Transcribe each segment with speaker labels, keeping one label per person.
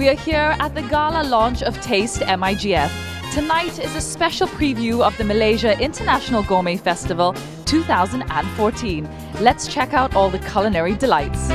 Speaker 1: We are here at the gala launch of Taste MIGF. Tonight is a special preview of the Malaysia International Gourmet Festival 2014. Let's check out all the culinary delights.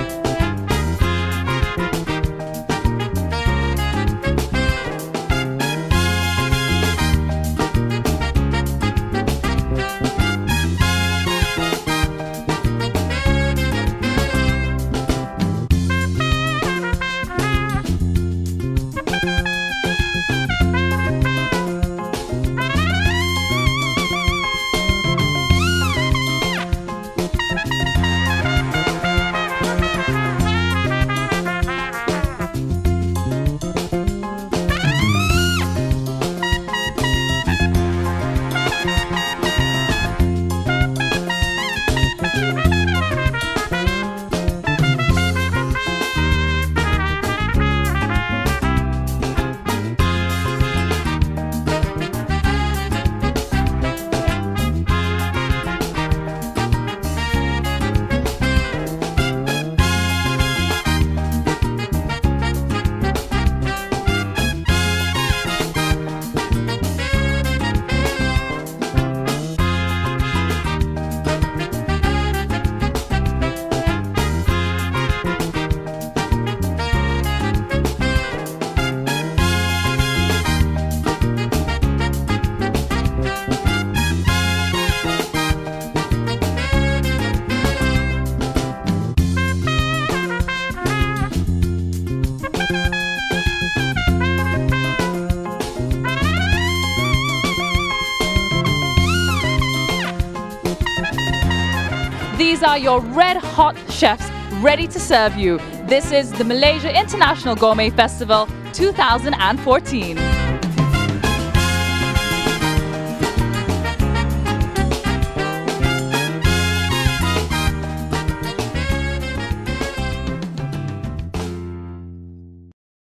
Speaker 1: These are your red-hot chefs ready to serve you. This is the Malaysia International Gourmet Festival 2014.